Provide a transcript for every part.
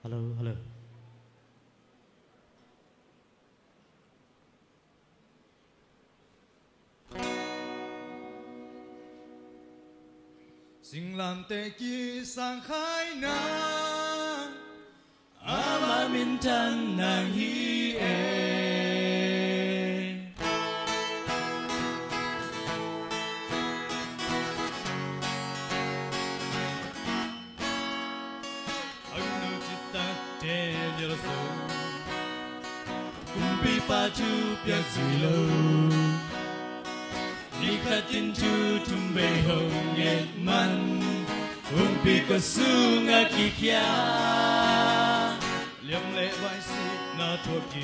Hello, hello. Sinh làm tê kia sang khai nàng ama min tan nàng hi e anh nu chita te nhớ sâu kumpi pa chu piak zui lo ni khát tin chu tum bê hồng nhẹ man hùng pi có su ngã kỳ kia liam lệ vai xịt na thua kỳ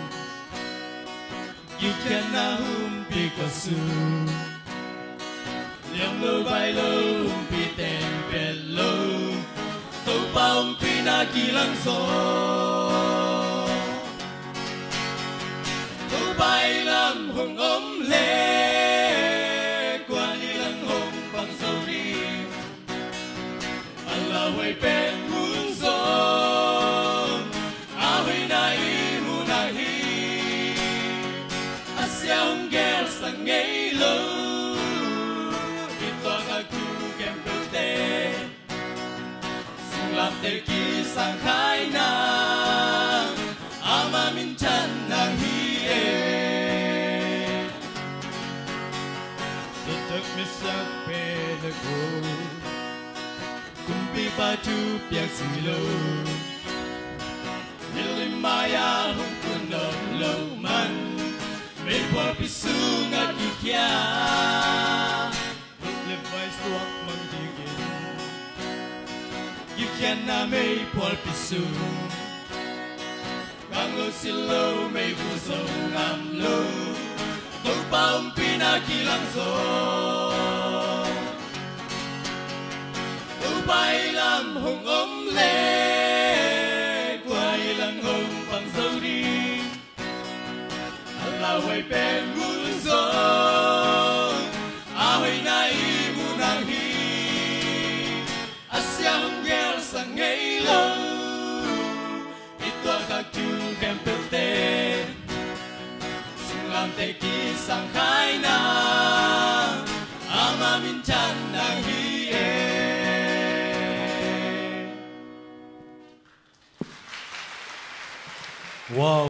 kia na hùng pi có su liam lô vai lô hùng pi tên bê lô tàu pa hùng pi na kỳ lăng gió tàu bay làm hùng ôm lệ way bên muốn gió way nai muốn nai Asia hung ghé sang ngay lâu đi toa ngã cu kem bơ tê sung làm tê kỳ sang khai nàng ama min chan nàng hi e the took me sắc bê the go kumpi pa chu piak si lo Nilimaya hung kun lo man me por pisu nga ki kya le vai suak mang digin you can na me por pisu kang lo silo me bu so ngam lo to pa pina kilang so bay làm hùng ống lệ quay lăng hùng bằng dâu đi là way bên muốn gió way nay muốn nàng hi Asia hùng ghé sang ngay lâu ít toa các chú kem bê tê sung làm tê kỳ sang khai nàng ama min chan nàng hi e Wow.